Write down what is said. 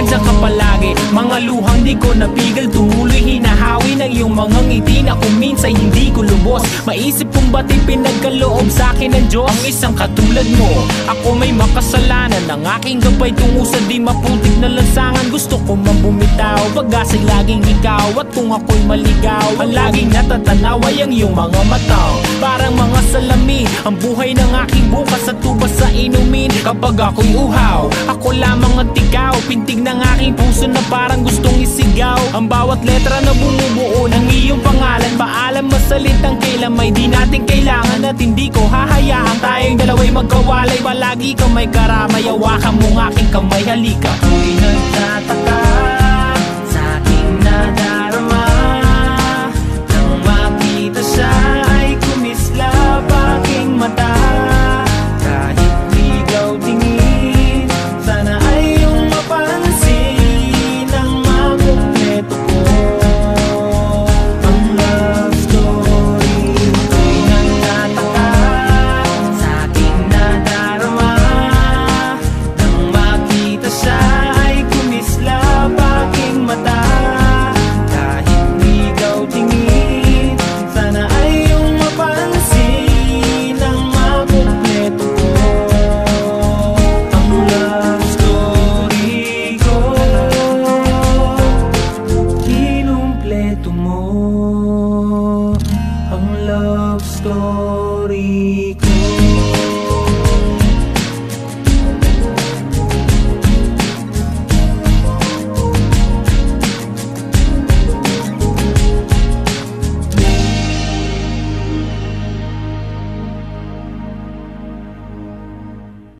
Andiyan ka palagi, mga luhang di ko napigil. Tumuloy hinahawi ng iyong mga ngiti na kung minsan hindi ko lubos. Maisip kong ba't ipinagkaloob sa'kin ng Diyos ang isang katulad mo. Ako may makasalanan, ang aking gabay tungo sa di maputik na lansangan. Gusto ko man bumitaw, pag-asa'y laging ikaw. At kung ako'y maligaw, ang laging natatanaw ay ang iyong mga mata. Parang mga salamin, ang buhay ng aking bukas at tubas sa inumin. Kapag ako'y uhaw, ako lamang at ikaw. Pintig ng aking puso na parang gustong isigaw. Ang bawat letra na bumubuo ng iyong pangalan. Paalam masalitang kailan may di natin kailangan. At hindi ko hahayaan tayong dalawa'y magkawalay. Palagi ka may karamay, hawakan mong aking kamay, halika. Ako'y nagtataka